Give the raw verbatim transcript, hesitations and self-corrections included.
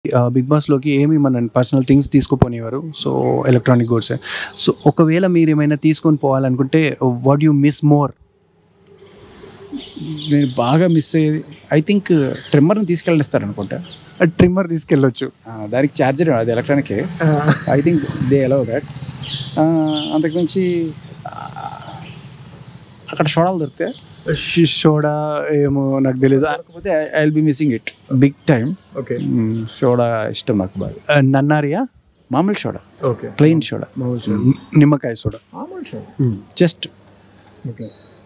Big బాస్లోకి ఏమి మన పర్సనల్ థింగ్స్ తీసుకుపోనివారు, సో ఎలక్ట్రానిక్ గూడ్స్. సో ఒకవేళ మీరు ఏమైనా తీసుకొని పోవాలనుకుంటే వాట్ యు మిస్ మోర్? నేను బాగా మిస్ అయ్యేది ఐ థింక్ ట్రిమ్మర్ని తీసుకెళ్ళిస్తారు అనుకుంటా. ట్రిమ్మర్ తీసుకెళ్ళొచ్చు, దానికి ఛార్జర్ అది electronic. I think they allow that. అంతకుమించి అక్కడ సోడాలు దొరుకుతాయి. సోడా ఏమో నాకు తెలియదు, కాకపోతే I will be missing it big time. Okay, soda ఇష్టం నాకు బాగా. నన్నారియా మామూలు సోడా, ఓకే, ప్లెయిన్ సోడా, నిమ్మకాయ సోడా, మామూలు సోడా జస్ట్. ఓకే.